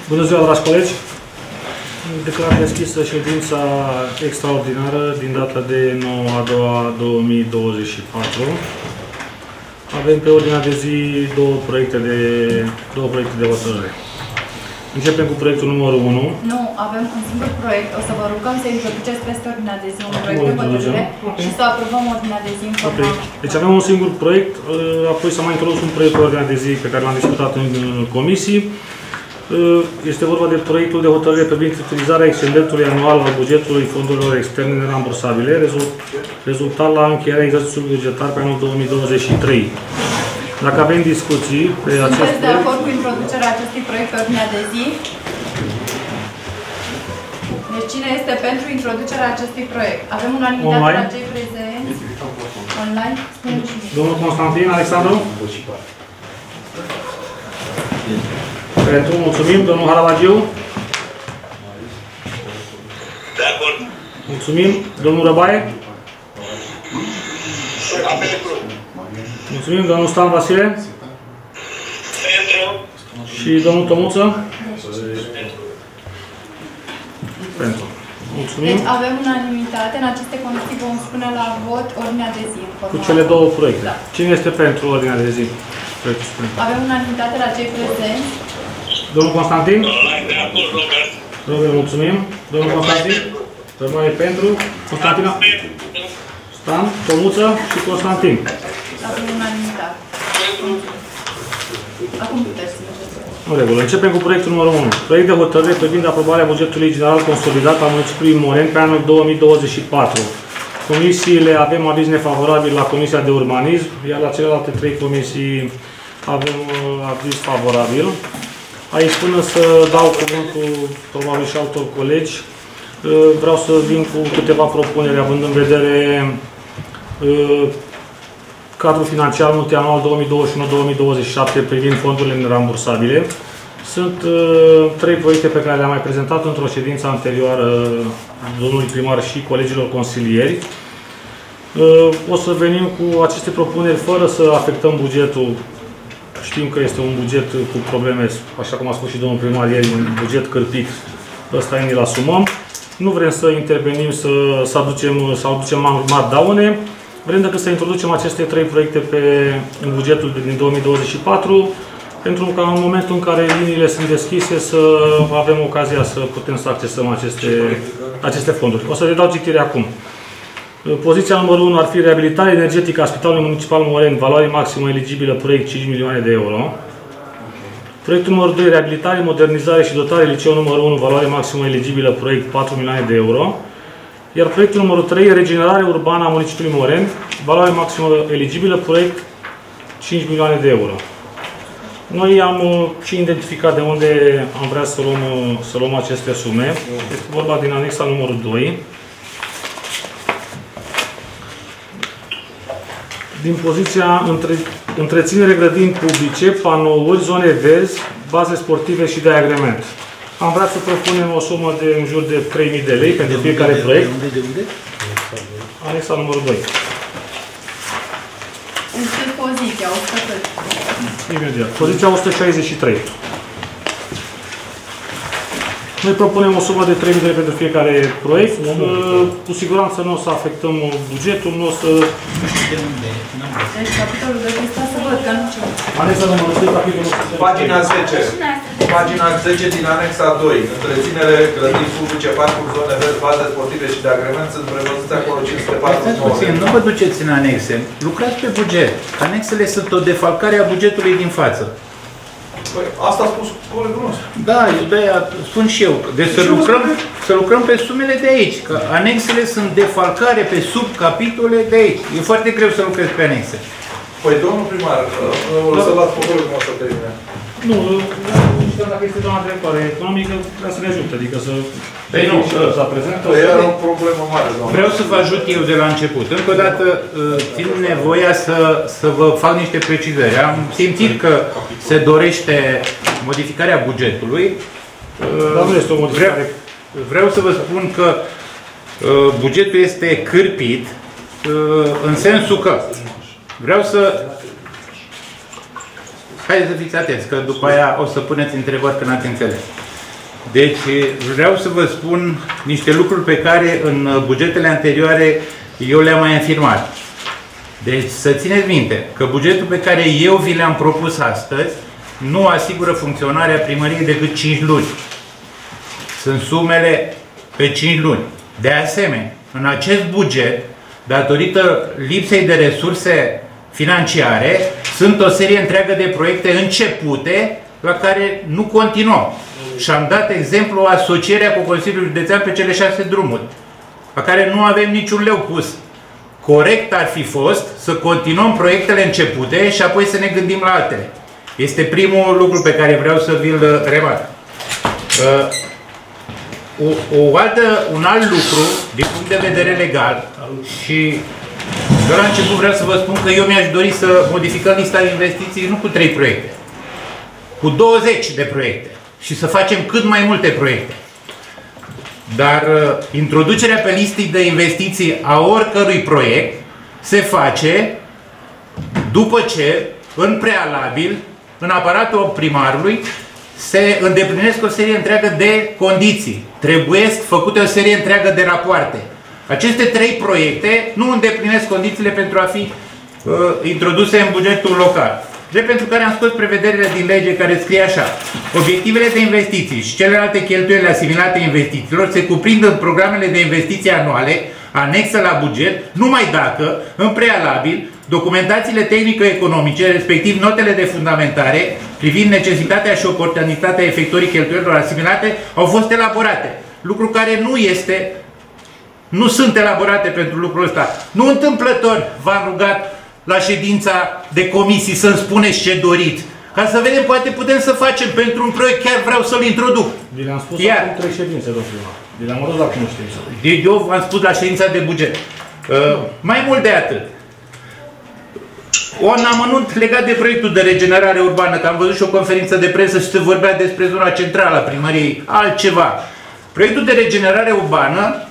Bună ziua, dragi colegi! Declar deschisă ședința extraordinară din data de 9/2/2024. Avem pe ordinea de zi două proiecte de hotărâre. Începem cu proiectul numărul 1. Nu, avem un singur proiect. O să vă rugăm să introduceți peste ordinea de zi un proiect de hotărâre și să aprobăm ordinea de zi în forma. Deci avem un singur proiect, apoi s-a mai introdus un proiect pe ordinea de zi pe care l-am discutat în comisii. Este vorba de proiectul de hotărâre privind utilizarea excedentului anual al bugetului fondurilor externe nerambursabile, rezultat la încheierea exercițiului bugetar pe anul 2023. Dacă avem discuții pe acest proiect... Sunteți de acord cu introducerea acestui proiect pe ordinea de zi? Deci cine este pentru introducerea acestui proiect? Avem unanimitate la cei prezenți. Online? Spuneți și mie. Domnul Constantin, Alexandru? Pentru, mulțumim. Domnul Haralagiu? De acord. Mulțumim. Domnul Răbaie? Mulțumim. Domnul Stan Vasile? Pentru. Și domnul Tomuță? Pentru. Mulțumim. Deci avem unanimitate. În aceste condiții vom spune la vot ordinea de zi. Cu cele două proiecte. Da. Cine este pentru ordinea de zi? Avem unanimitate la cei prezenți. Domnul Constantin? De acord, Robert. Robert, mulțumim. Domnul Constantin? Rămâne pentru. Constantina? Stan, Tomuță și Constantin. Avem unanimitate. Acum puteți să mergeți. În regulă. Începem cu proiectul numărul 1. Proiect de hotărâre privind aprobarea bugetului general consolidat al municipiului Moreni pe anul 2024. Comisiile avem aviz nefavorabil la Comisia de Urbanism, iar la celelalte trei comisii avem aviz favorabil. Aici, până să dau cuvântul probabil și altor colegi, vreau să vin cu câteva propuneri, având în vedere cadrul financiar multianual 2021-2027 privind fondurile nerambursabile. Sunt trei proiecte pe care le-am mai prezentat într-o ședință anterioară domnului primar și colegilor consilieri. O să venim cu aceste propuneri fără să afectăm bugetul. Știm că este un buget cu probleme, așa cum a spus și domnul primar ieri, un buget cârpit. Ăsta ne-l asumăm. Nu vrem să intervenim, să aducem mari daune. Vrem decât să introducem aceste trei proiecte în bugetul din 2024, pentru că în momentul în care liniile sunt deschise să avem ocazia să putem să accesăm aceste fonduri. O să le dau citire acum. Poziția numărul 1 ar fi reabilitarea energetică a Spitalului Municipal Moreni, valoare maximă eligibilă, proiect 5 milioane de euro. Proiectul numărul 2, reabilitare, modernizare și dotare liceu numărul 1, valoare maximă eligibilă, proiect 4 milioane de euro. Iar proiectul numărul 3, regenerare urbană a municipiului Moreni, valoare maximă eligibilă, proiect 5 milioane de euro. Noi am și identificat de unde am vrea să luăm aceste sume. Este vorba din anexa numărul 2. Din poziția întreținere grădini publice, panouri, zone verzi, baze sportive și de agrement. Am vrea să propunem o sumă de în jur de 3.000 de lei pentru fiecare proiect. De? Anexa numărul 2. În ce poziția? 100. Imediat. Poziția 163. Noi propunem o sumă de 3.000 de lei pentru fiecare proiect. Cu siguranță nu o să afectăm bugetul, nu o să... Deci capitolul 2 este să văd că nu știu. Anexa numărul 2, capitolul 10. Pagina 10. Pagina 10 din anexa 2. Întreținere, grădini publice, parcuri, zone verzi, baze sportive și de agrement sunt prevăzute acolo 549. Nu vă duceți în anexe. Lucrați pe buget. Anexele sunt o defalcare a bugetului din față. Păi, asta a spus colegul nostru. Da, de-aia spun și eu. Deci să lucrăm pe sumele de aici. Că anexele sunt defalcare pe subcapitole de aici. E foarte greu să lucrezi pe anexe. Păi, domnul primar, o să las pe colegul nostru să termine. Nu, dacă este doamna directoare economică, vrea să ne ajute, adică să... Păi nu, să prezentă. Păi era o problemă mare, doamne. vreau să vă ajut eu de la început. Încă o dată țin nevoia să vă fac niște precizări. Am simțit că se dorește modificarea bugetului. Dar nu este o modificare. Vreau să vă spun că bugetul este cârpit în sensul că vreau să Haideți să fiți atenți, că după aia o să puneți întrebări că n-ați înțeles. Deci vreau să vă spun niște lucruri pe care în bugetele anterioare eu le-am mai afirmat. Deci să țineți minte că bugetul pe care eu vi le-am propus astăzi nu asigură funcționarea primăriei decât 5 luni. Sunt sumele pe 5 luni. De asemenea, în acest buget, datorită lipsei de resurse financiare, sunt o serie întreagă de proiecte începute la care nu continuăm. Și am dat exemplu asocierea cu Consiliul Județean pe cele 6 drumuri, la care nu avem niciun leu pus. Corect ar fi fost să continuăm proiectele începute și apoi să ne gândim la altele. Este primul lucru pe care vreau să vi-l remarc. Un alt lucru, din punct de vedere legal, și de la început vreau să vă spun că eu mi-aș dori să modificăm lista de investiții nu cu 3 proiecte, cu 20 de proiecte și să facem cât mai multe proiecte. Dar introducerea pe listii de investiții a oricărui proiect se face după ce, în prealabil, în aparatul primarului, se îndeplinesc o serie întreagă de condiții. Trebuie făcute o serie întreagă de rapoarte. Aceste 3 proiecte nu îndeplinesc condițiile pentru a fi introduse în bugetul local. Drept pentru care am scos prevederile din lege care scrie așa: obiectivele de investiții și celelalte cheltuieli asimilate investițiilor se cuprind în programele de investiții anuale anexă la buget, numai dacă, în prealabil, documentațiile tehnico-economice, respectiv notele de fundamentare, privind necesitatea și oportunitatea efectuării cheltuielilor asimilate, au fost elaborate. Lucru care nu sunt elaborate pentru lucrul ăsta. Nu întâmplător v-am rugat la ședința de comisii să-mi spuneți ce doriți. Ca să vedem, poate putem să facem pentru un proiect, chiar vreau să-l introduc. Vi le-am spus acum 3 ședințe, domnul primar. Vi le-am arătat acum ședință. Eu v-am spus la ședința de buget. Mai mult de atât. Un amănunt legat de proiectul de regenerare urbană, că am văzut și o conferință de presă și se vorbea despre zona centrală a primăriei, altceva. Proiectul de regenerare urbană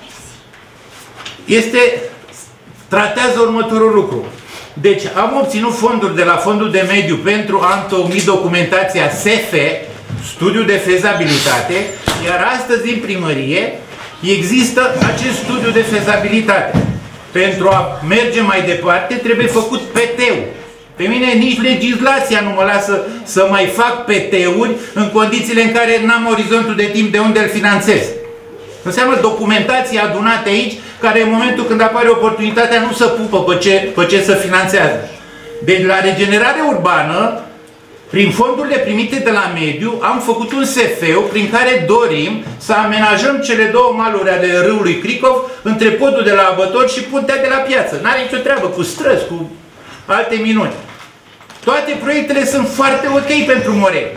tratează următorul lucru. Deci am obținut fonduri de la Fondul de Mediu pentru a întocmi documentația SF, studiu de fezabilitate, iar astăzi în primărie există acest studiu de fezabilitate. Pentru a merge mai departe trebuie făcut PT-ul. Pe mine nici legislația nu mă lasă să mai fac PT-uri în condițiile în care n-am orizontul de timp de unde îl finanțez. Înseamnă documentații adunate aici, care în momentul când apare oportunitatea nu se pupă pe ce se finanțează. Deci la regenerare urbană, prin fondurile primite de la mediu, am făcut un SF prin care dorim să amenajăm cele 2 maluri ale râului Cricov între podul de la Abător și puntea de la Piață. N-are nicio treabă cu străzi, cu alte minuni. Toate proiectele sunt foarte ok pentru Moreni.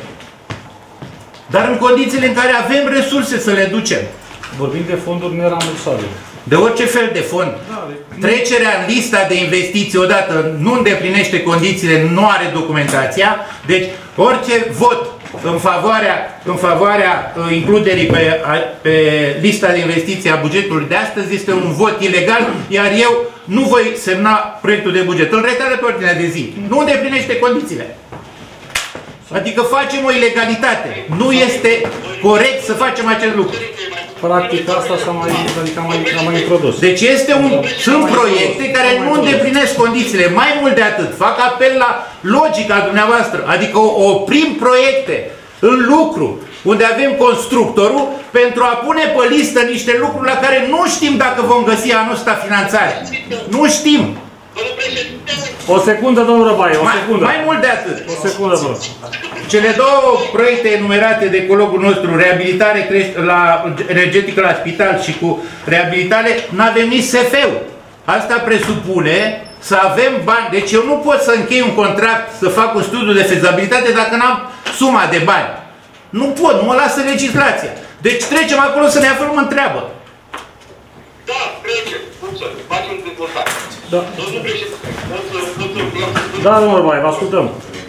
Dar în condițiile în care avem resurse să le ducem. Vorbim de fonduri nerambursabile. De orice fel de fond. Trecerea în lista de investiții odată nu îndeplinește condițiile, nu are documentația, deci orice vot în favoarea includerii pe lista de investiții a bugetului de astăzi este un vot ilegal, iar eu nu voi semna proiectul de buget. Îl retrag pe ordinea de zi. Nu îndeplinește condițiile. Adică facem o ilegalitate. Nu este corect să facem acest lucru. Practic asta am mai introdus. Deci sunt proiecte care nu îndeplinesc condițiile. Mai mult de atât, fac apel la logica dumneavoastră. Adică oprim proiecte în lucru, unde avem constructorul, pentru a pune pe listă niște lucruri la care nu știm dacă vom găsi anul ăsta finanțare. Nu știm. O secundă, domnul Răbaie, o secundă. Mai mult de atât. O secundă, vă. Cele 2 proiecte enumerate de colegul nostru, reabilitare energetică la spital și cu reabilitare, nu avem nici SF-ul. Asta presupune să avem bani. Deci eu nu pot să închei un contract, să fac un studiu de fezabilitate dacă n-am suma de bani. Nu pot, nu mă lasă legislația. Deci trecem acolo să ne aflăm în treabă. Da, trecem. Facem dezvoltare. Da. Domnul președinte, Da, domnul Răbaie, vă ascultăm.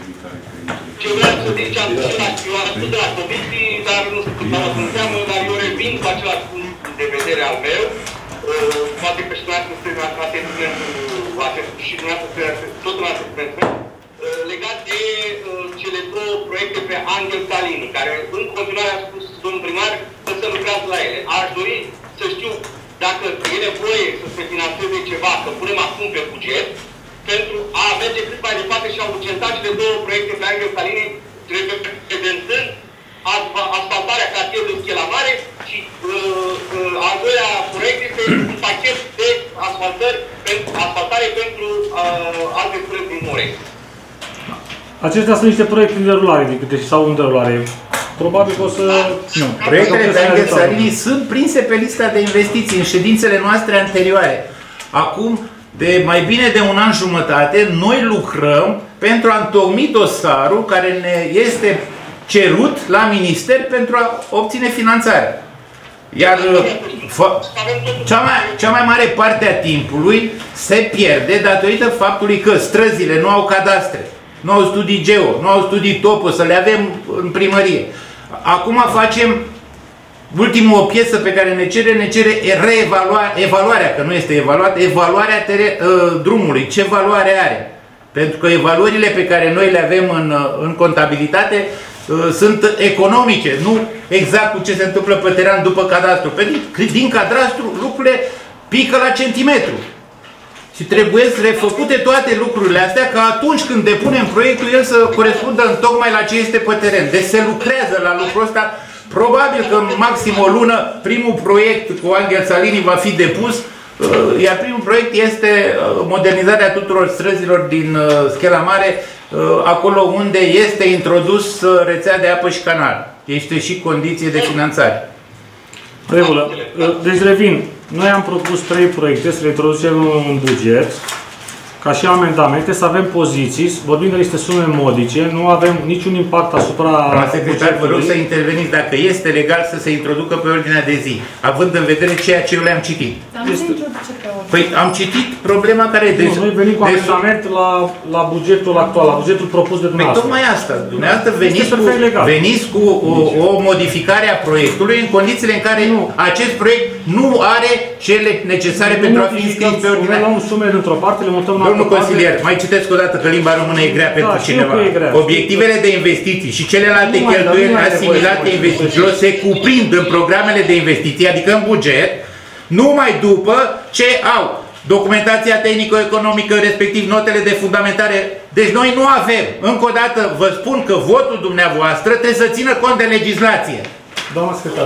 ce vreau să zic ce am spus de la comisii, dar nu știu cât mă înseamnă, dar eu revin cu același punct de vedere al meu. Poate că și dumneavoastră și dumneavoastră tot în acest moment, legat de cele 2 proiecte pe Angel Salini, care în continuare a spus domnul primar, să lucrați la ele. Aș dori să știu dacă e nevoie să se finanțeze ceva, să punem acum pe buget, pentru a merge cât mai departe și a urgenta cele două proiecte pe Angel Salini, reprezentând asfaltarea cartierului Schela Mare și al doilea proiect este un pachet de asfaltare pentru alte străzi din Mureș. Acestea sunt niște proiecte în derulare, din câte sau în derulare. Probabil că o să... Nu, proiectele de Angel Salini sunt prinse pe lista de investiții în ședințele noastre anterioare. Acum, de mai bine de un an jumătate, noi lucrăm pentru a întocmi dosarul care ne este cerut la minister pentru a obține finanțare. Iar cea mai mare parte a timpului se pierde datorită faptului că străzile nu au cadastre, nu au studii geo, nu au studii topo, să le avem în primărie. Acum facem ultimul o piesă pe care ne cere evaluarea, că nu este evaluat, evaluarea drumului. Ce valoare are? Pentru că evaluările pe care noi le avem în contabilitate sunt economice, nu exact cu ce se întâmplă pe teren după cadastru. Pentru că din cadastru lucrurile pică la centimetru. Și trebuie să refăcute toate lucrurile astea ca atunci când depunem proiectul el să corespundă tocmai la ce este pe teren. Deci se lucrează la lucrul ăsta. Probabil că în maxim o lună primul proiect cu Angel Salini va fi depus, iar primul proiect este modernizarea tuturor străzilor din Schela Mare, acolo unde este introdus rețea de apă și canal. Este și condiție de finanțare. Regulă. Deci revin. Noi am propus 3 proiecte să le introducem în buget, ca și amendamente, să avem poziții, vorbim de niște sume modice, nu avem niciun impact asupra... Doamna secretar, vă rog să interveniți dacă este legal să se introducă pe ordinea de zi, având în vedere ceea ce eu le-am citit. Păi am citit problema care... Noi venim cu amendament la bugetul actual, la bugetul propus de dumneavoastră. Păi tocmai asta. Dumneavoastră veniți cu o modificare a proiectului în condițiile în care acest proiect nu are cele necesare pentru a fi înscris pe ordinea. Noi luăm sume dintr-o parte, le mutăm în Domnul consilier, mai citesc o dată că limba română e grea pentru cineva. Obiectivele de investiții și celelalte cheltuieli asimilate investițiilor se cuprind în programele de investiții, adică în buget, numai după ce au documentația tehnico-economică, respectiv notele de fundamentare. Deci noi nu avem. Încă o dată vă spun că votul dumneavoastră trebuie să țină cont de legislație. Doamna secretar,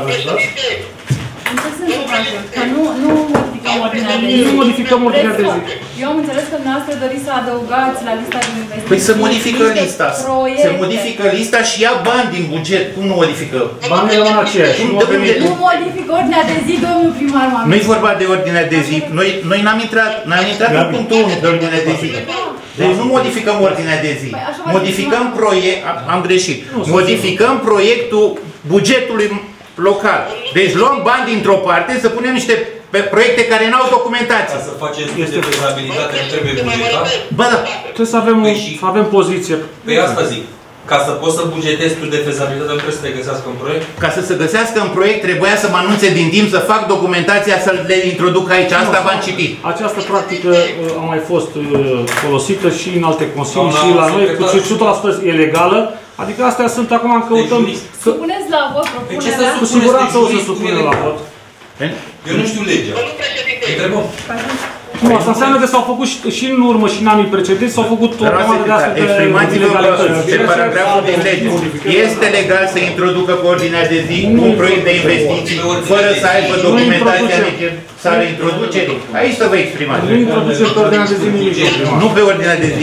că nu modificăm ordinea de zi. Nu modificăm ordinea de zi. Eu am înțeles că dumneavoastră doriți să adăugați la lista de investiții. Păi să modifică lista. Se modifică lista și ia bani din buget. Cum nu modifică? Banii rămân aceiași. Nu modifică ordinea de zi, domnul primar. Nu e vorba de ordinea de zi. Noi n-am intrat în punctul 1 de ordinea de zi. Deci nu modificăm ordinea de zi. Modificăm proiect... Am greșit. Modificăm proiectul bugetului local. Deci luăm bani dintr-o parte să punem niște proiecte care n-au documentație. Ca să faceți de fezabilitate nu trebuie bugetat? Bă, da. Trebuie să avem poziție. Păi asta zic. Ca să poți să bugetezi tu de fezabilitate, nu trebuie să te găsească în proiect? Ca să se găsească în proiect, trebuia să mă anunțe din timp, să fac documentația, să le introduc aici. Asta v-am citit. Această practică a mai fost folosită și în alte consilii și la noi, cu 100% e legală. Adică astea sunt, acum căutăm... Supuneți la vot propunerea? Cu siguranță o să supunem la vot. Eu nu știu legea. Întrebăm. Nu, asta înseamnă că s-au făcut și în urmă și în anii precedenți s-au făcut o grămadă de astfel de ilegalități. De paragraful din lege. Este legal să introducă pe ordinea de zi un proiect de investiții fără să aibă documentația necesară introducerii? Aici să vă exprimați. Nu introducem pe ordinea de zi nimic. Nu pe ordinea de zi,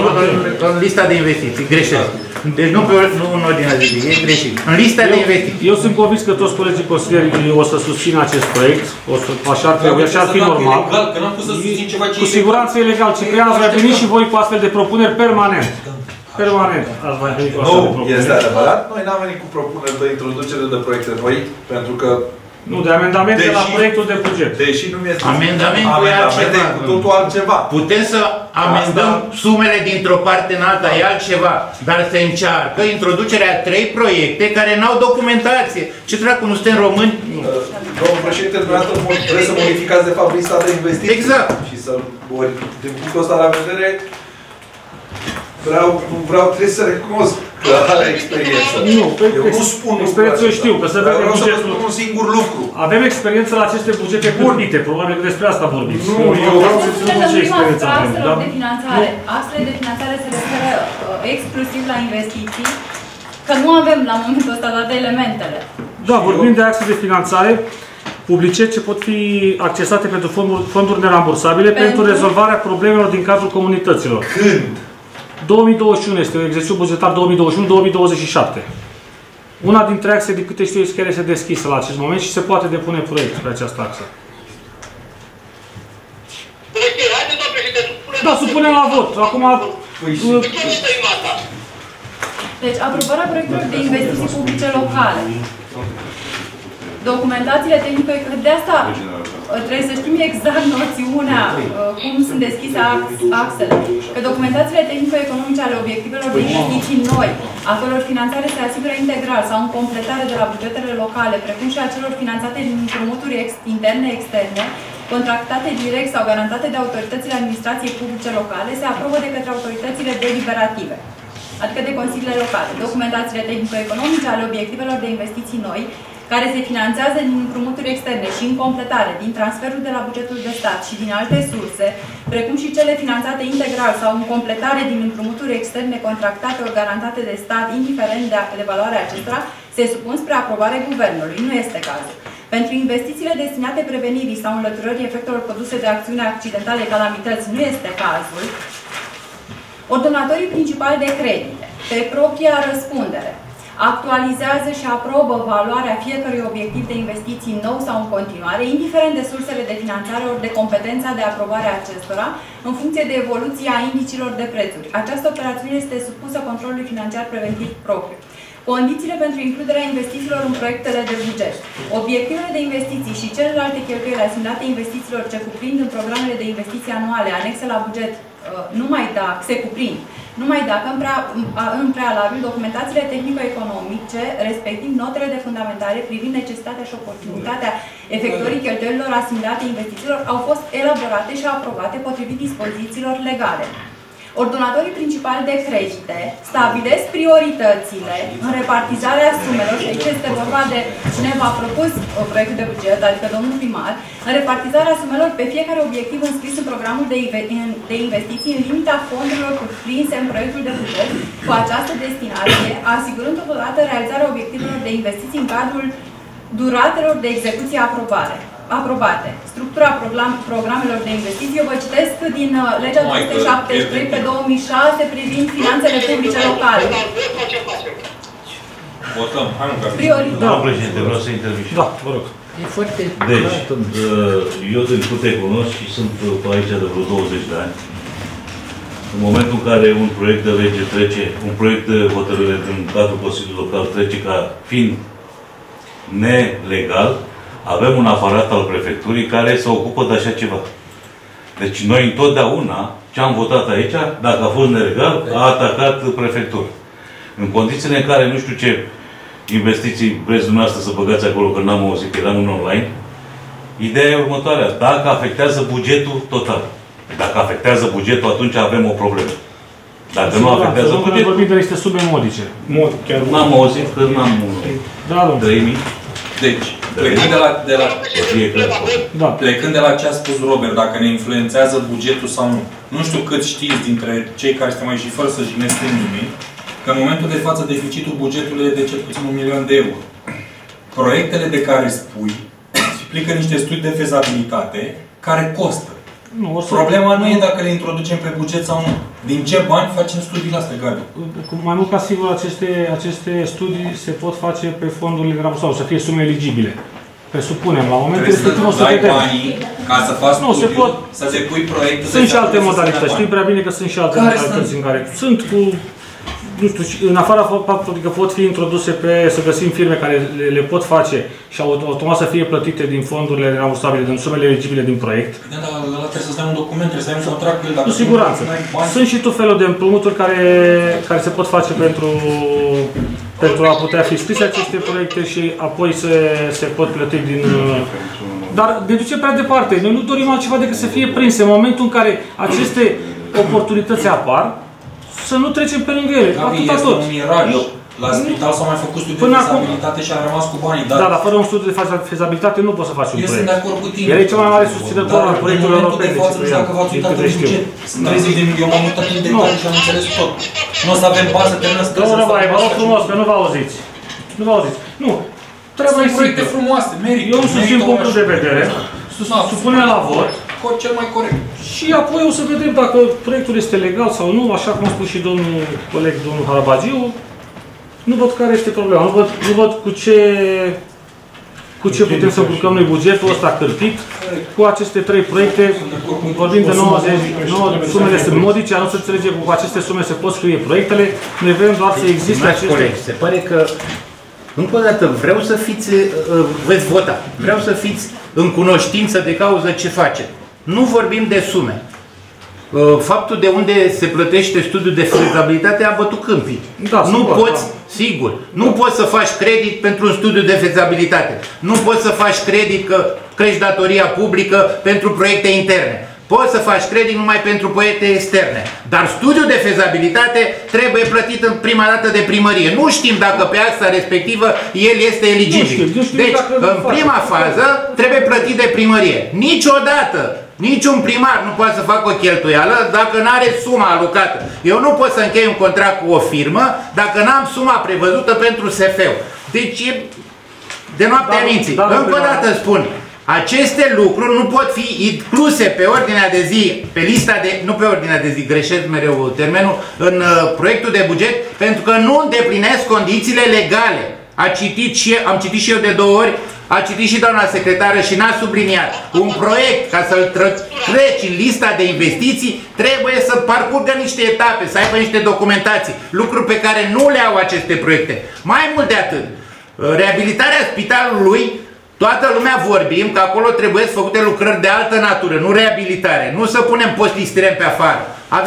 în lista de investiții. Greșesc. Deci nu în ordinea de zi, e greșit. În lista de investiții. Eu sunt convins că toți colegii consilieri o să susțină acest proiect. Așa ar trebui, așa ar fi normal. Cu siguranță e legal. Ciprian, ați mai venit și voi cu astfel de propuneri permanent. Permanent ați mai venit cu astfel de propuneri. Nu, este adevărat. Noi n-am venit cu propuneri de introducere de proiecte noi, pentru că... Nu, de amendamente la proiectul de buget. Deși nu este... Amendamentul e altceva. Cu totul altceva. Putem să amendăm sumele dintr-o parte în alta, e altceva. Dar se încearcă introducerea 3 proiecte care n-au documentație. Ce dracu, nu suntem români? Domnul președinte, dumneavoastră trebuie să modificați de fapt lista de investiții. Exact. Și să, din punctul ăsta la vedere, trebuie să recunosc că are experiență. Nu, eu nu spun experiență eu știu, că să vedem vreau să vă bugetul. spun un singur lucru. Avem experiență la aceste bugete cârpite, probabil că despre asta vorbiți. Nu, eu vreau să spun ce experiență avem. Axelor de finanțare. Axele de finanțare se referă exclusiv la investiții, că nu avem la momentul ăsta toate elementele. Da, vorbim de axe de finanțare publice ce pot fi accesate pentru fonduri nerambursabile pentru rezolvarea problemelor din cadrul comunităților. Când? 2021 este exercițiu bugetar 2021-2027. Una dintre axe, de câte știu, chiar este deschisă la acest moment și se poate depune proiect pe această axă. Da, supunem la vot. Acum... Deci, aprobarea proiectelor de investiții publice locale. Documentațiile tehnice, de asta trebuie să știm exact noțiunea, cum sunt deschise axele. Că documentațiile tehnico-economice ale obiectivelor de investiții noi, a căror finanțare se asigură integral sau în completare de la bugetele locale, precum și a celor finanțate din împrumuturi interne-externe, contractate direct sau garantate de autoritățile administrației publice locale, se aprobă de către autoritățile deliberative, adică de consiliile locale. Documentațiile tehnico-economice ale obiectivelor de investiții noi, care se finanțează din împrumuturi externe și în completare, din transferul de la bugetul de stat și din alte surse, precum și cele finanțate integral sau în completare din împrumuturi externe contractate ori garantate de stat, indiferent de valoarea acestora, se supun spre aprobare Guvernului. Nu este cazul. Pentru investițiile destinate prevenirii sau înlăturării efectelor produse de acțiuni accidentale, calamități, nu este cazul. Ordonatorii principali de credite, pe propria răspundere, actualizează și aprobă valoarea fiecărui obiectiv de investiții nou sau în continuare, indiferent de sursele de finanțare ori de competența de aprobare a acestora, în funcție de evoluția indicilor de prețuri. Această operațiune este supusă controlului financiar preventiv propriu. Condițiile pentru includerea investițiilor în proiectele de buget. Obiectivele de investiții și celelalte cheltuieli asimilate investițiilor ce cuprind în programele de investiții anuale anexe la buget, numai dacă în prealabil documentațiile tehnico-economice, respectiv notele de fundamentare privind necesitatea și oportunitatea efectuării cheltuielilor asimilate investițiilor au fost elaborate și aprobate potrivit dispozițiilor legale. Ordonatorii principali de credite stabilesc prioritățile în repartizarea sumelor, și aici este vorba de cineva a propus proiectul de buget, adică domnul primar, în repartizarea sumelor pe fiecare obiectiv înscris în programul de investiții în limita fondurilor cuprinse în proiectul de buget cu această destinație, asigurând totodată realizarea obiectivelor de investiții în cadrul duratelor de execuție aprobate. Structura programelor de investiții, eu vă citesc din legea 273 pe 2006 privind finanțele publice locale. Votăm. Da, președinte, vreau să intervin. Da, vă rog. Deci, eu din câte cunosc și sunt aici de vreo 20 de ani, în momentul în care un proiect de lege trece, un proiect de hotărâre din cadrul Consiliului Local trece ca fiind nelegal, avem un aparat al prefecturii care se ocupă de așa ceva. Deci noi întotdeauna, ce am votat aici, dacă a fost nelegal, a atacat prefectura. În condițiile în care nu știu ce investiții vreți dumneavoastră să băgați acolo, că n-am auzit, că eram în online, ideea e următoarea. Dacă afectează bugetul total. Dacă afectează bugetul, atunci avem o problemă. Dacă nu afectează bugetul... vorbim de niște sume modice. N-am auzit că n-am... Da, 3.000. Deci, plecând de la ce a spus Robert, dacă ne influențează bugetul sau nu. Nu știu cât știți dintre cei care suntem aici și fără să jignesc nimic, că în momentul de față deficitul bugetului e de cel puțin 1 milion de euro. Proiectele de care spui explică niște studii de fezabilitate care costă. Problema nu e dacă le introducem pe buget sau nu. Din ce bani facem studiile astea, Gabi? Mai mult ca sigur, aceste studii se pot face pe fondurile nerambursabile, să fie sume eligibile. Presupunem, la momentul respectiv o să vedem. Banii ca să faci studiu, să te pui proiecte... Sunt și alte modalități. Știi prea bine că sunt și alte modalități în care... Sunt cu... Nu știu, în afara faptului că pot fi introduse să găsim firme care le pot face și automat să fie plătite din fondurile nerambursabile, din sumele eligibile din proiect. Da, dar ăla trebuie să-ți dai un document, trebuie să ai un contract. Cu siguranță. Sunt și tot felul de împrumuturi care se pot face pentru a putea fi scrise aceste proiecte și apoi se pot plăti din... Dar ne duce prea departe. Noi nu dorim altceva decât să fie prinse. În momentul în care aceste oportunități apar, să nu trecem pe lângă ele. Gabi, Atâta este tot. un miraj. La spital s-au mai făcut studiu de fezabilitate și a rămas cu banii. Da, dar fără un studiu de fezabilitate nu poți să faci un proiect. Eu sunt de acord cu tine. El e cel mai mare susținător al proiectului european. Nu știu dacă v-ați uitat în buget. Sunt 30 de milioane, am uitat în detalii și am înțeles tot. Nu o să avem bani să terminăm să Domnul Baie, vă rog frumos, că nu vă auziți. Nu vă auziți. Nu. Trebuie proiecte frumoase, merită. Eu îmi susțin punctul de vedere, supunem la vot. Cel mai corect. Și apoi o să vedem dacă proiectul este legal sau nu, așa cum a spus și domnul coleg, domnul Harabagiu. Nu văd care este problema, nu văd cu ce putem să încurcăm noi bugetul ăsta cârpit cu aceste 3 proiecte. Vorbim de 90, sumele sunt modice, nu se înțelege cu aceste sume se pot scrie proiectele. Noi vrem doar să existe aceste... Se pare că, încă o dată, vreau să fiți, veți vota, vreau să fiți în cunoștință de cauză ce face. Nu vorbim de sume. Faptul de unde se plătește studiul de fezabilitate a bătut câmpii. Da, nu poți, sigur, nu poți să faci credit pentru un studiu de fezabilitate. Nu poți să faci credit că crești datoria publică pentru proiecte interne. Poți să faci credit numai pentru proiecte externe. Dar studiul de fezabilitate trebuie plătit în prima dată de primărie. Nu știm dacă pe axa respectivă el este eligibil. Deci, în prima fază, trebuie plătit de primărie. Niciodată niciun primar nu poate să facă o cheltuială dacă nu are suma alocată. Eu nu pot să închei un contract cu o firmă dacă n-am suma prevăzută pentru SF-ul. Deci e de noaptea minții. Încă o dată spun, aceste lucruri nu pot fi incluse pe ordinea de zi, pe lista de, nu pe ordinea de zi, greșesc mereu termenul, în proiectul de buget, pentru că nu îndeplinesc condițiile legale. Am citit și eu de 2 ori, a citit și doamna secretară și n-a subliniat. Un proiect, ca să-l treci în lista de investiții, trebuie să parcurgă niște etape, să aibă niște documentații, lucruri pe care nu le au aceste proiecte. Mai mult de atât, reabilitarea spitalului, toată lumea vorbim că acolo trebuie făcute lucrări de altă natură, nu reabilitare, nu să punem post-listiren pe afară.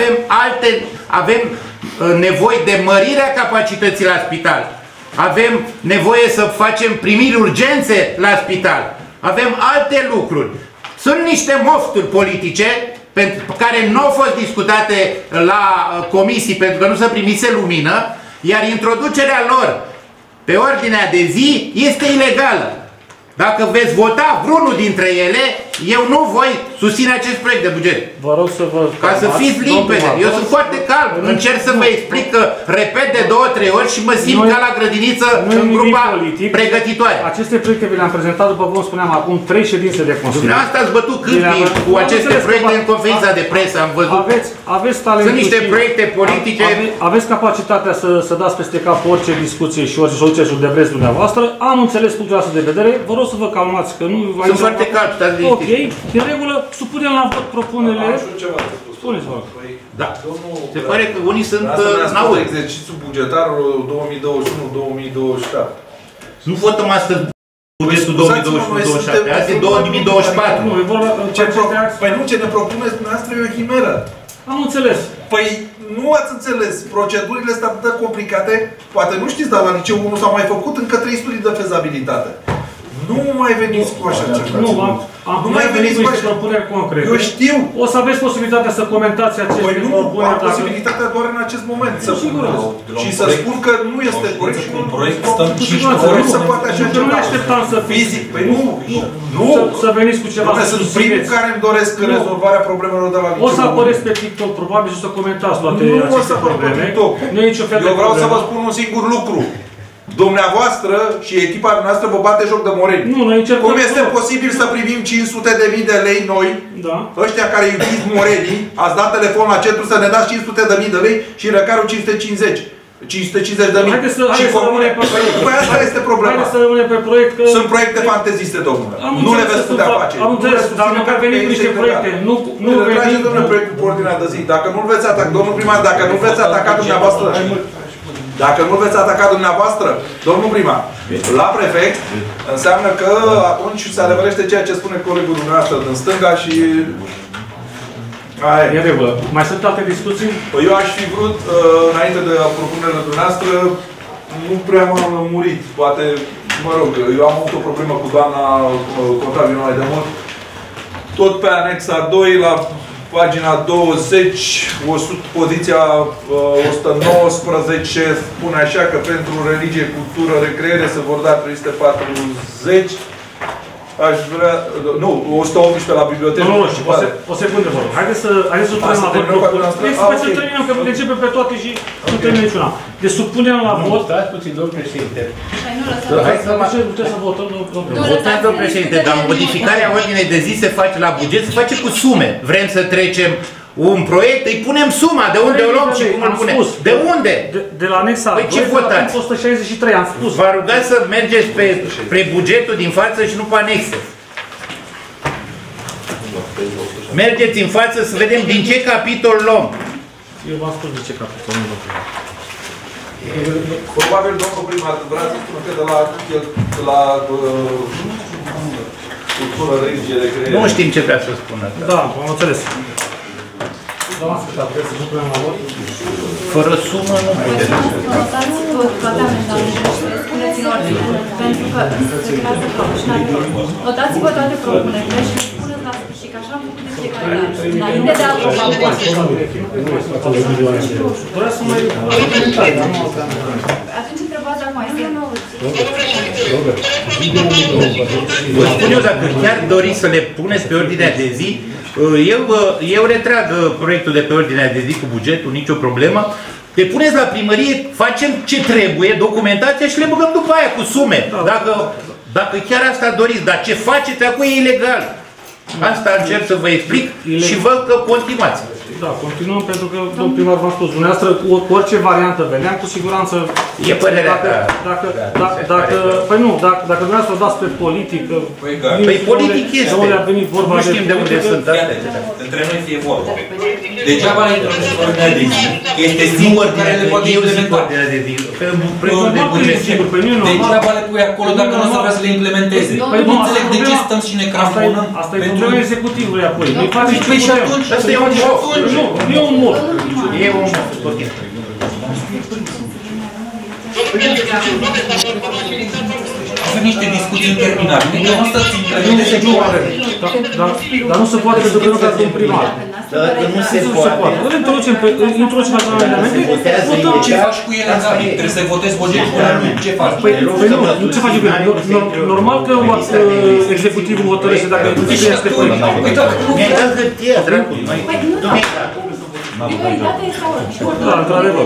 Avem nevoie de mărirea capacității la spital. Avem nevoie să facem primiri urgențe la spital. Avem alte lucruri. Sunt niște mofturi politice care nu au fost discutate la comisii pentru că nu se primise lumină, iar introducerea lor pe ordinea de zi este ilegală. Dacă veți vota vreunul dintre ele, eu nu voi susține acest proiect de buget. Vă rog să vă... Ca să fiți limpede. Eu sunt foarte calm. Încerc să vă explic că repet de 2-3 ori și mă simt ca la grădiniță în grupa pregătitoare. Aceste proiecte vi le-am prezentat, după cum spuneam, acum 3 ședințe de Consiliu. Dumneavoastră ați bătut câmpii cu aceste proiecte în conferința de presă, am văzut. Aveți talentul. Sunt niște proiecte politice. Aveți capacitatea să dați peste cap orice discuție și orice soluție de vreți dumneavoastră. Am înțeles punctul ăsta de vedere. Vă rog să vă calmați, că nu... Sunt foarte calm, stați liniștiți. Ok, în regulă, supunem la vot propunerile. Spuneți, vă rog. Da. Se pare că unii sunt n-au exercițiul bugetar 2021-2027. Nu votăm astăzi bugetul 2021-2027, azi e 2024. Nu, e vorba... Păi nu, ce ne propuneți dumneavoastră e o chimeră. Am înțeles. Păi nu ați înțeles. Procedurile sunt atât de complicate. Poate nu știți, dar la liceu 1 s-au mai făcut încă 3 studii de fezabilitate. Nu mai veniți cu așa ceva. Nu mai veniți cu niște propuneri concrete. Eu știu. O să aveți posibilitatea să comentați aceste propuneri. Am posibilitatea doar în acest moment să și să spun că nu este corect și un proiect stăm 5 ori să poate așa ceva. Nu așteptam să fizic. Păi nu. Să veniți cu ceva să sunt primul care îmi doresc rezolvarea problemelor de la liceu. O să apăreți pe TikTok probabil și să comentați toate aceste probleme. Nu e nicio fel de problemă. Eu vreau să vă spun un singur lucru. Dumneavoastră și echipa noastră vă bate joc de moreni. Cum este posibil să primim 500.000 de lei noi, ăștia care iubiți morenii, ați dat telefon la centru să ne dați 500.000 de lei și în răcarul 550. 550.000. Și comune. Păi asta este problema. Sunt proiecte fanteziste, domnule. Nu le veți putea face. Am înțeles, dar măcar veniți cu niște proiecte. Nu veniți, domnule, proiectul pe ordinea de zi. Dacă nu-l veți ataca, domnul primar, dacă nu veți ataca dumneavoastră, dacă nu veți ataca dumneavoastră, domnul primar, la prefect, înseamnă că atunci se adevărește ceea ce spune colegul dumneavoastră din stânga și... E regulă. Mai sunt alte discuții? Păi eu aș fi vrut, înainte de propunerea dumneavoastră, nu prea m-am lămurit. Poate, mă rog, eu am avut o problemă cu doamna contabilă mai de mult. Tot pe anexa 2, la pagina 20, poziția 119 spune așa că pentru religie, cultură, recreere se vor da 340. Aș vrea... Nu, 118 la bibliotecă. Nu, o secundă, vă rog. Haideți să punem la vot. Să terminăm, că începem pe toate și nu terminăm niciuna. Deci supunem la vot. Stați puțin, domnul președinte. Hai să votăm, domnul președinte, dar modificarea ordinei de zi se face la buget, se face cu sume. Vrem să trecem un proiect, îi punem suma, de unde o luăm și cum îl punem. De unde? De la anexa 2, ce votați? 163, am spus. V-a rugat să mergeți pe bugetul din față și nu pe anexe. Mergeți în față să vedem din ce capitol luăm. Eu v-am spus de ce capitol nu luăm. Probabil, domnul primar, vreau să spun că de la cultură, religie, recreere. Nu știm ce vrea să spună. Da, am înțeles. Doamna secretar, vreți să punem la vot? Fără sumă nu putem. Votați toate amendamentele și le spuneți în ordine, pentru că se creează proporțional. Votați-vă toate propunerile și le spuneți la sfârșit, că așa am făcut de fiecare dată. Înainte de a aproba Vreau să mai... Atunci întrebați acum, este nouă. Vă spun eu, dacă chiar doriți să le puneți pe ordinea de zi, eu retrag proiectul de pe ordinea de zi cu bugetul, nicio problemă. Te puneți la primărie, facem ce trebuie, documentația și le băgăm după aia cu sume. Dacă chiar asta doriți, dar ce faceți acum e ilegal. Asta încerc să vă explic și văd că continuați. Da, continuăm pentru că, domnul primar, v-am spus, dumneavoastră, orice variantă veneam, cu siguranță... E părerea ta. Păi nu, dacă dumneavoastră o dați pe politică... Păi politic este. Nu știm de unde sunt astea. Între noi fie vorba. Degeaba le introduci ordinea de zi, că este singur care le poate implementa. Degeaba le pui acolo dacă nu o să vrea să le implementeze. Nu înțeleg de ce stăm și ne cramponăm. Asta e problema executivului apoi. Păi și atunci, asta e un mof. Nu e un mod. E un mod. Avem niște discuții interminabile. Nu o să-ți implementeze dar nu se poate pentru că nu dați un primar. Dacă nu se poate. Îl introducem la amendamente. Ce faci cu ele? Trebuie să votezi bugetul. Ce faci? Păi nu, ce faci cu ele? Normal că executivul hotărăște dacă nu este politic. Mi-ai dat hârtia, dracu. Prioritatea este da, într-adevăr.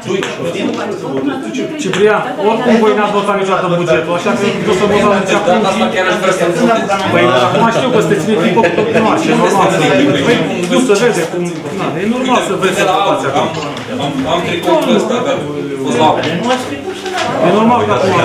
Ciprian, oricum voi n-ați votat niciodată bugetul, așa că nu o să votați nici acum. Asta chiar aș vrea să voteți. Păi acum știu că sunteți ține timp cu primar și e normal să... Păi nu se vede cum... E normal să vezi situația acum. Am tricotul ăsta, dar fost la... E normal că acum...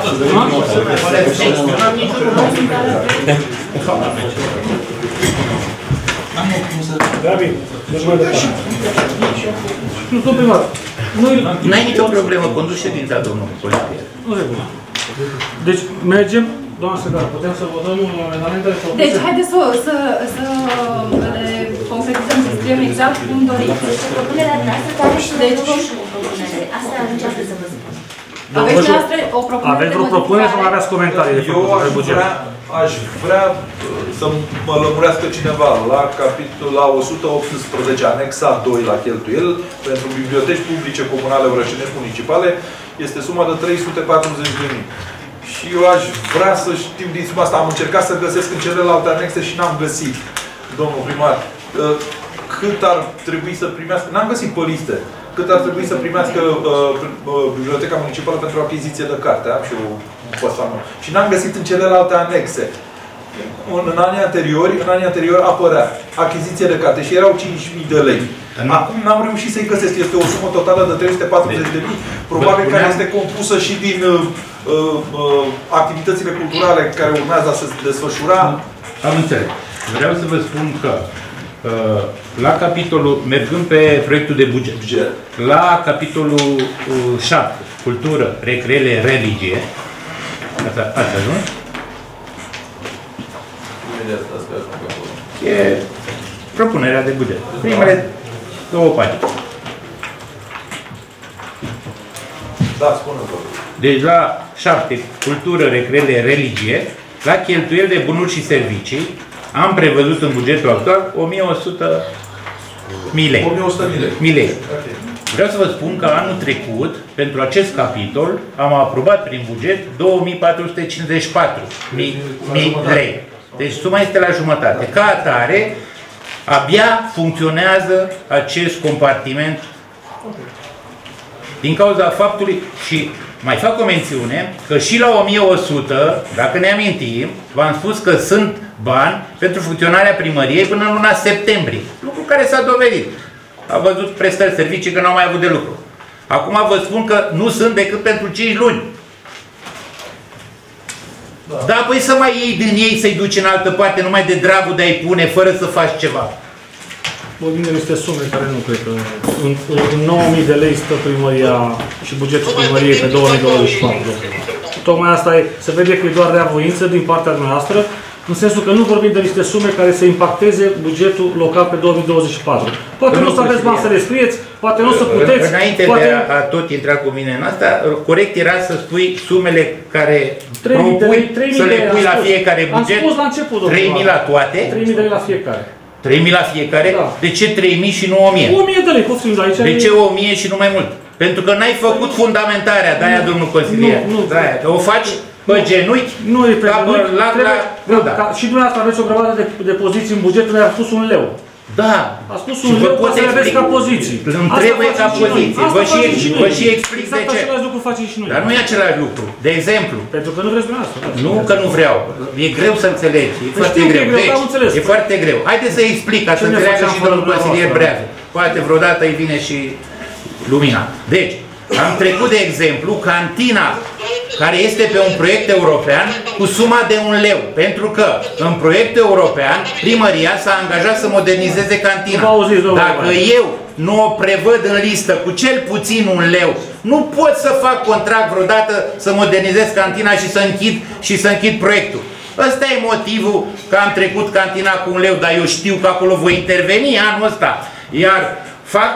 Gabi, deci mai departe. Nu, domnul primar. N-ai nicio problemă, conduci ședința, domnul politic. Nu regulă. Deci, mergem, doamna secretară, putem să votăm amendamentele? Deci, haideți să le concretizăm, să scriem exact cum doriți. Propunerea noastră care și de roșu propunere. Asta încearcă să vă spun. Aveți noastră o propunere? Aveți vreo propunere sau aveți comentarii de făcut pe buget? Aș vrea să mă lămurească cineva la capitolul la 118, anexa 2 la cheltuieli pentru biblioteci publice comunale vrășenești municipale este suma de 340.000. Și eu aș vrea să știm din suma asta. Am încercat să găsesc în celelalte anexe și n-am găsit, domnul primar, cât ar trebui să primească, n-am găsit pe liste, cât ar trebui să primească Biblioteca Municipală pentru achiziție de carte. Am și eu păsanul. Și n-am găsit în celelalte anexe. În anii anteriori apărea achiziție de carte și erau 5.000 de lei. Acum n-am reușit să-i găsesc. Este o sumă totală de 340.000, probabil care este compusă și din activitățile culturale care urmează să se desfășura. Am înțeles. Vreau să vă spun că la capitolul, mergând pe proiectul de buget, la capitolul 7, cultură, recreere, religie, ați ajuns? E propunerea de buget. Primele 2 pagini. Da, spune-vă. Deci la 7, cultură, recreere, religie, la cheltuieli de bunuri și servicii, am prevăzut în bugetul actual 1100 lei. Vreau să vă spun că anul trecut, pentru acest capitol, am aprobat prin buget 2454 lei. Deci suma este la jumătate. Ca atare, abia funcționează acest compartiment din cauza faptului, și mai fac o mențiune, că și la 1100, dacă ne amintim, v-am spus că sunt bani pentru funcționarea primăriei până în luna septembrie. Lucru care s-a dovedit. A văzut prestări servicii că nu au mai avut de lucru. Acum vă spun că nu sunt decât pentru 5 luni. Da, păi să mai iei din ei, să-i duci în altă parte, numai de dragul de a-i pune, fără să faci ceva. Vorbim de niște sume care nu cred că... În 9.000 de lei stă primăria și bugetul primăriei pe 2024. Tocmai asta e, se vede că e doar reavoință din partea noastră, în sensul că nu vorbim de niște sume care să impacteze bugetul local pe 2024. Poate nu o să aveți bani să le scrieți, poate nu o să puteți... Înainte de a tot intra cu mine în asta, corect era să spui sumele care propui să le pui la fiecare buget. Am spus la început, 3.000 la toate. 3.000 de lei la fiecare. 3.000 la fiecare? Da. De ce 3.000 și nu 1.000? 1.000 de lei, poftim de aici. De ce 1.000 și nu mai mult? Pentru că n-ai făcut fundamentarea, de-aia, domnul consilier. Nu, o faci pe genunchi, nu e pe genunchi. Și dumneavoastră aveți o grămadă de poziții în buget, noi a spus 1 leu. Da. A spus 1 leu, poate să le aveți ca poziții. Îmi trebuie ca poziții. Vă și explic de ce. Același lucru faceți și noi. Dar nu e același lucru. De exemplu. Pentru că nu vreți dumneavoastră. Nu că nu vreau. E greu să înțelegi. E foarte greu. Deci, e foarte greu. Haideți să explic ca să înțeleagă și domnul consilier Brează. Poate vreodată îi vine și lumina. Deci, am trecut de exemplu cantina care este pe un proiect european cu suma de 1 leu. Pentru că în proiectul european primăria s-a angajat să modernizeze cantina. Dacă eu nu o prevăd în listă cu cel puțin 1 leu, nu pot să fac contract vreodată să modernizez cantina și să închid proiectul. Ăsta e motivul că am trecut cantina cu 1 leu, dar eu știu că acolo voi interveni anul ăsta. Iar fac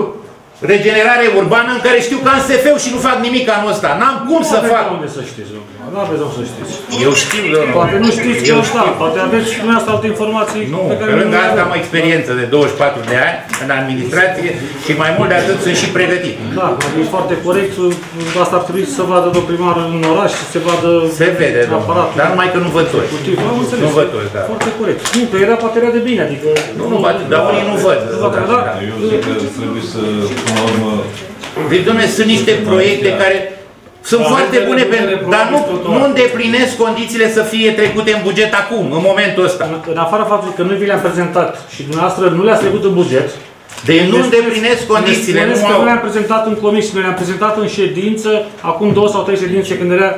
regenerare urbană în care știu că am SF-ul și nu fac nimic anul ăsta. N-am cum să fac. Nu aveți unde să știți, nu aveți unde să știți. Eu știu, domnul. Poate nu știți că ăsta, poate aveți și dumneavoastră alte informații pe care nu. Pe lângă asta am o experiență de 24 de ani în administrație și mai mult de atât sunt și pregătit. Da, e foarte corect. Asta ar trebui să vadă de primar în oraș și să vadă se vede, aparatul. Dar numai că nu văd toți. Nu văd toți, da. Foarte corect. Nu, că era poate de bine, adică... Nu, dar unii nu văd. Eu zic că trebuie să... Deci, dom'le, sunt niște proiecte care sunt foarte bune, dar nu îndeplinesc condițiile să fie trecute în buget acum, în momentul ăsta. În afara faptului că noi vi le-am prezentat și dumneavoastră nu le-ați trecut în buget, deci nu îndeplinesc condițiile. Ne spuneți că nu le-am prezentat în comisie, noi le-am prezentat în ședință, acum 2 sau 3 ședințe când era...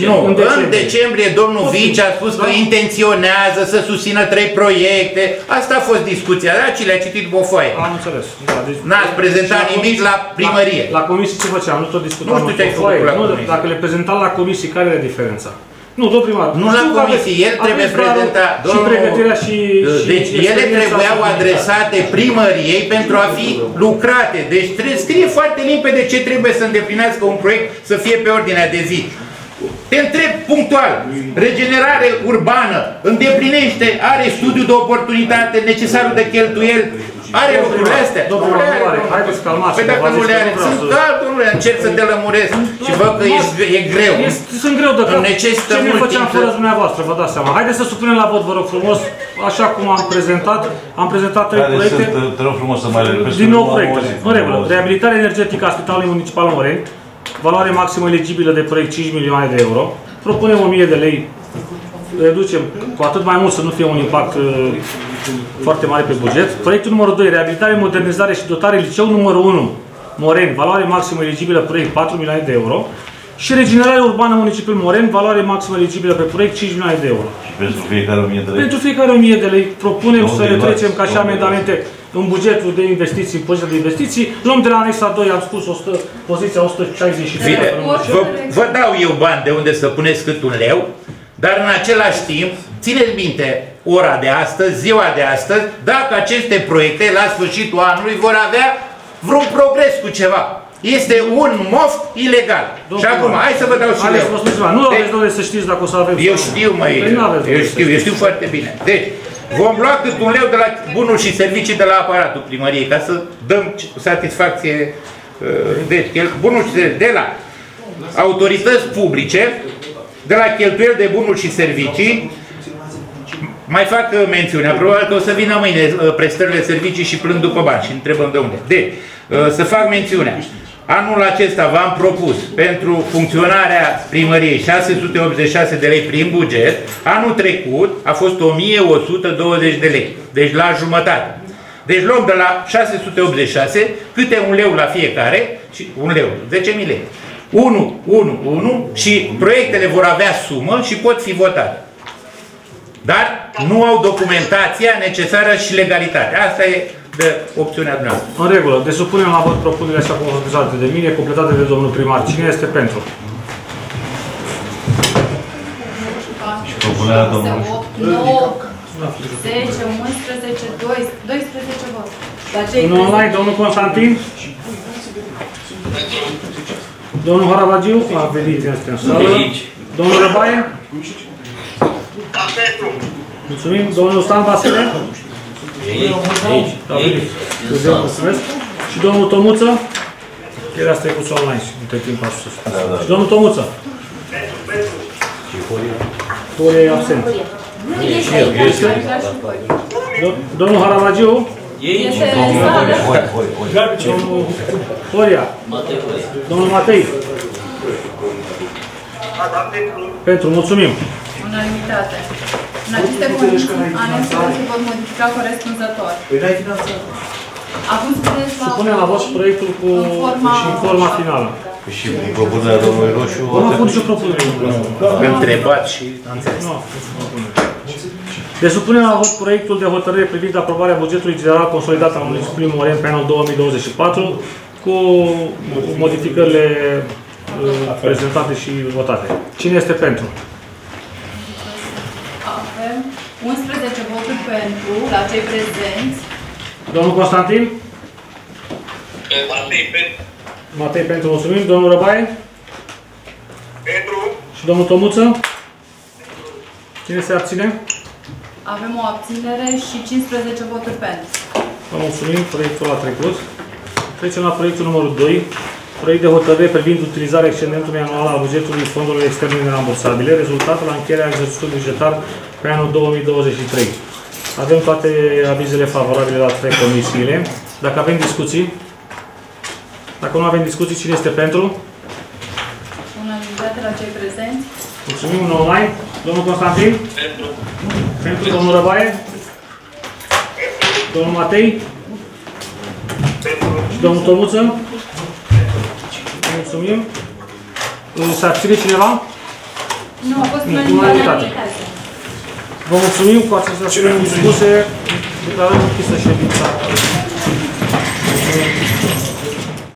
În decembrie domnul Vici a spus că intenționează să susțină 3 proiecte. Asta a fost discuția, da? Ce le-a citit după o foaie. Am înțeles. N-ați prezentat nimic la primărie. La comisie ce făceam? Nu tot discutam. Nu știu ce ai făcut la comisie. Dacă le prezentam la comisie, care e diferența? Nu, domnul primar. Nu la comisie, el trebuie prezentat. Și pregătirea și... Deci ele trebuiau adresate primăriei pentru a fi lucrate. Deci scrie foarte limpede ce trebuie să îndeplinească un proiect să fie pe ordinea de zi. Te întreb punctual, regenerare urbană, îndeplinește, are studiu de oportunitate, necesarul de cheltuieli, are lucrurile astea? Domnul, haideți calmați. Păi dacă nu le are, sunt domnule, încerc să te lămuresc și văd că e greu. Sunt greu de cap. Necesită ce ne mult făceam timp fără dumneavoastră, vă dați seama. Haideți să supunem la vot, vă rog frumos, așa cum am prezentat 3 proiecte. Te rog frumos să mai repezi. Din nou proiecte. În regulă. Reabilitare energetică a Spitalului Municipal Moreni, valoare maximă eligibilă de proiect 5 milioane de euro. Propunem 1000 de lei. Reducem cu atât mai mult să nu fie un impact foarte mare pe buget. Proiectul numărul 2, reabilitare, modernizare și dotare liceu numărul 1, Moreni, valoare maximă eligibilă proiect 4 milioane de euro. Și regenerare urbană municipiul Moreni, valoare maximă eligibilă pe proiect 5 milioane de euro. Și pentru fiecare 1000 de lei? Pentru fiecare 1000 de lei propunem să le trecem ca și amendamente în bugetul de investiții, în poziția de investiții. Luăm de la anexa 2, am spus, poziția 164. Vă dau eu bani de unde să puneți cât 1 leu, dar în același timp, țineți minte ora de astăzi, ziua de astăzi, dacă aceste proiecte la sfârșitul anului vor avea vreun progres cu ceva. este un moft ilegal. Și acum, hai să vă dau și eu. Nu aveți, domnule, să știți dacă o să avem. Eu știu, măi, eu știu foarte bine. Deci, vom lua cât un leu de la bunuri și servicii de la aparatul primăriei, ca să dăm satisfacție. Deci, bunuri și servicii de la autorități publice, de la cheltuieli de bunuri și servicii. Mai fac mențiunea, probabil că o să vină mâine prestările servicii și plâng după bani și întrebăm de unde. Deci, să fac mențiunea. Anul acesta v-am propus pentru funcționarea primăriei 686 de lei prin buget, anul trecut a fost 1120 de lei, deci la jumătate. Deci luăm de la 686 câte un leu la fiecare, și un leu, 10.000 lei. 1 și proiectele vor avea sumă și pot fi votate. Dar nu au documentația necesară și legalitatea. Asta e de opțiunea dumneavoastră. În regulă. Deci supunem la vot propunerea așa cum a fost prezentate de mine, completate de domnul primar. Cine este pentru? Și propunerea domnului. 8, 9, 10, 11, 12 vot. În online, domnul Constantin? Domnul Harabagiu? A venit, este în sală. Domnul Răbaie? Mulțumim. Domnul Stan Vasile? Aici. Mulțumesc. Și domnul Tomuță? El a trecut online și între timp a sus. Și domnul Tomuță? Folia e absent. Domnul Harabagiu? Domnul Folia? Domnul Matei? Pentru, mulțumim. Unanimitate. În aceste condiții, anexul se pot modifica corespunzător. Acum supunem la vot proiectul cu forma finală. Și propunerea domnului Roșu... Nu a fost și propunerea domnului Roșu. Întrebat și am înțeles. Deci supunem la vot proiectul de hotărâre privind aprobarea bugetului general consolidat al municipiului Moren pe anul 2024 cu modificările prezentate și votate. Cine este pentru? Avem 11 voturi pentru, la cei prezenți. Domnul Constantin? Matei pentru. Matei pentru, mulțumim. Domnul Răbaie? Pentru. Și domnul Tomuță? Cine se abține? Avem o abținere și 15 voturi pentru. Vă mulțumim, proiectul a trecut. Trecem la proiectul numărul 2. Proiect de hotărâre privind utilizarea excedentului anual al bugetului fondurilor externe nerambursabile, rezultat la încheierea exercițiului bugetar pe anul 2023. Avem toate avizele favorabile la 3 comisiile. Dacă avem discuții, dacă nu avem discuții, cine este pentru? Unanimitate la cei prezenți. Mulțumim, în online. Domnul Constantin? Pentru. Pentru. Domnul Răbaie? Domnul Matei? Pentru. Și domnul Tomuță? Mulțumim. Se abține cineva? Nu, a fost unanimitate. Vă mulțumim, cu acestea spuse, declarăm închisă ședința.